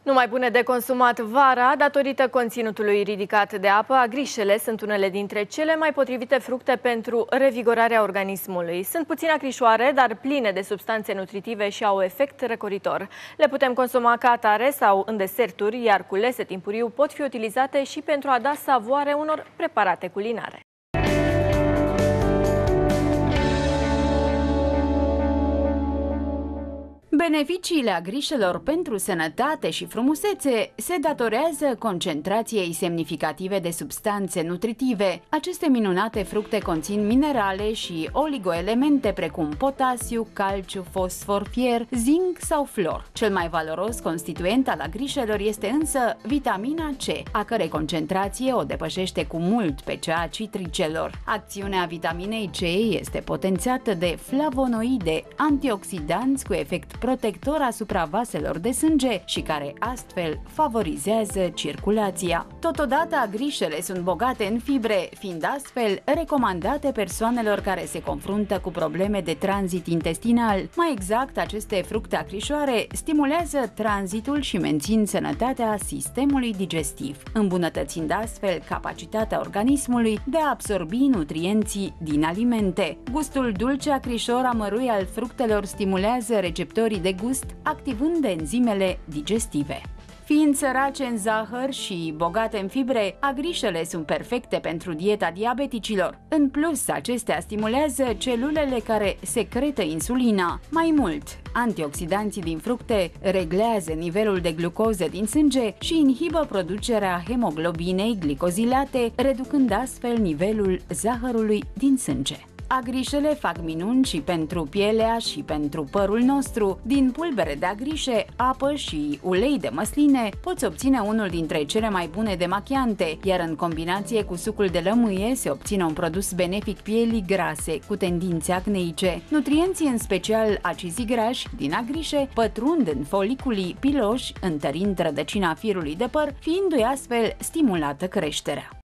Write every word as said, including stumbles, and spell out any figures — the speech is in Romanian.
Numai bune de consumat vara, datorită conținutului ridicat de apă, agrișele sunt unele dintre cele mai potrivite fructe pentru revigorarea organismului. Sunt puțin acrișoare, dar pline de substanțe nutritive și au efect răcoritor. Le putem consuma ca atare sau în deserturi, iar culese timpuriu pot fi utilizate și pentru a da savoare unor preparate culinare. Beneficiile agrișelor pentru sănătate și frumusețe se datorează concentrației semnificative de substanțe nutritive. Aceste minunate fructe conțin minerale și oligoelemente precum potasiu, calciu, fosfor, fier, zinc sau flor. Cel mai valoros constituent al agrișelor este însă vitamina C, a cărei concentrație o depășește cu mult pe cea a citricelor. Acțiunea vitaminei C este potențată de flavonoide, antioxidanți cu efect protector asupra vaselor de sânge și care astfel favorizează circulația. Totodată, agrișele sunt bogate în fibre, fiind astfel recomandate persoanelor care se confruntă cu probleme de tranzit intestinal. Mai exact, aceste fructe acrișoare stimulează tranzitul și mențin sănătatea sistemului digestiv, îmbunătățind astfel capacitatea organismului de a absorbi nutrienții din alimente. Gustul dulce acrișor amărui al fructelor stimulează receptorii de gust, activând enzimele digestive. Fiind sărace în zahăr și bogate în fibre, agrișele sunt perfecte pentru dieta diabeticilor. În plus, acestea stimulează celulele care secretă insulina. Mai mult, antioxidanții din fructe reglează nivelul de glucoză din sânge și inhibă producerea hemoglobinei glicozilate, reducând astfel nivelul zahărului din sânge. Agrișele fac minuni și pentru pielea și pentru părul nostru. Din pulbere de agrișe, apă și ulei de măsline poți obține unul dintre cele mai bune demachiante, iar în combinație cu sucul de lămâie se obține un produs benefic pielii grase cu tendințe acneice. Nutrienții, în special acizii grași din agrișe, pătrund în foliculii piloși, întărind rădăcina firului de păr, fiindu-i astfel stimulată creșterea.